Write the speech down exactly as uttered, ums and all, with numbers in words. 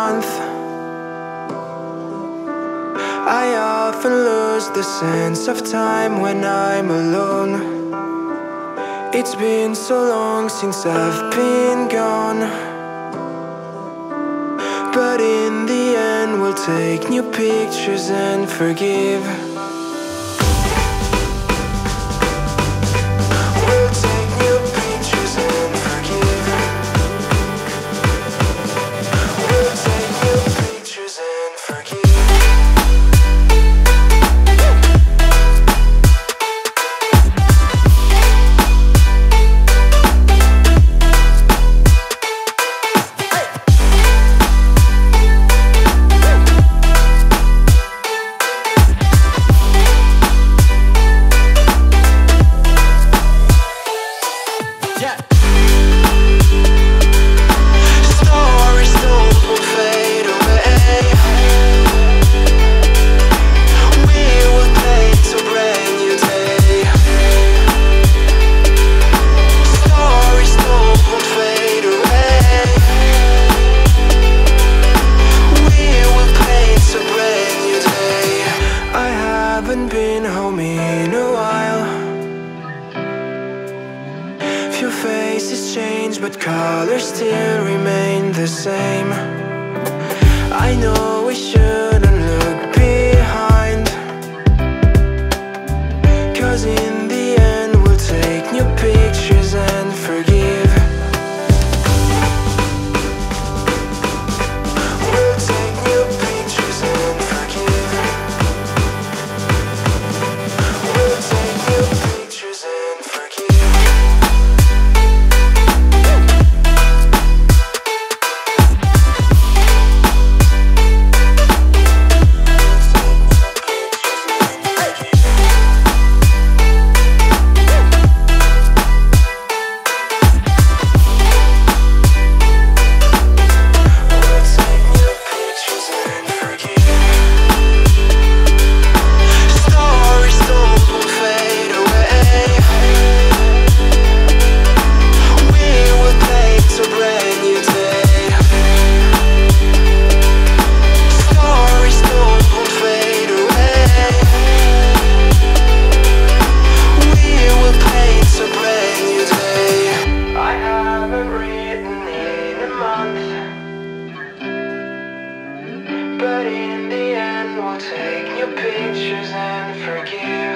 month. I often lose the sense of time when I'm alone. It's been so long since I've been gone, but in the end we'll take new pictures and forgive. We'll take new pictures and forgive. We'll take new pictures and forgive. Been home in a while. Few faces change, but colors still remain the same. I know we shouldn't look behind, 'cause in the end we'll take new pictures and forgive. We'll take new pictures and forgive. We'll take new pictures and forgive. But in the end we'll take new pictures and forgive.